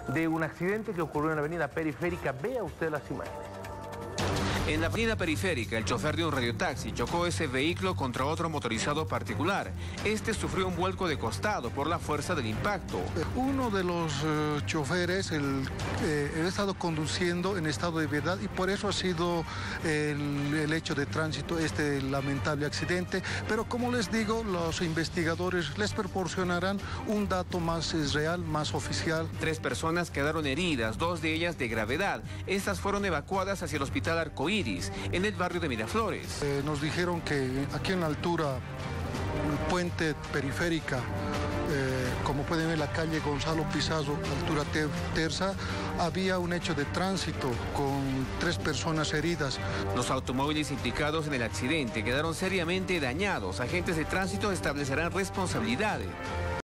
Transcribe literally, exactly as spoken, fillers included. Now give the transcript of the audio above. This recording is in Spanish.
de un accidente que ocurrió en la avenida Periférica. Vea usted las imágenes. En la avenida Periférica, el chofer de un radiotaxi chocó ese vehículo contra otro motorizado particular. Este sufrió un vuelco de costado por la fuerza del impacto. Uno de los uh, choferes, el, eh, el ha estado conduciendo en estado de ebriedad y por eso ha sido el, el hecho de tránsito, este lamentable accidente. Pero como les digo, los investigadores les proporcionarán un dato más eh, real, más oficial. Tres personas quedaron heridas, dos de ellas de gravedad. Estas fueron evacuadas hacia el hospital Arcoíris, en el barrio de Miraflores. Eh, nos dijeron que aquí en la altura, el puente Periférica, eh, como pueden ver la calle Gonzalo Pizarro, altura ter terza, había un hecho de tránsito con tres personas heridas. Los automóviles implicados en el accidente quedaron seriamente dañados. Agentes de tránsito establecerán responsabilidades.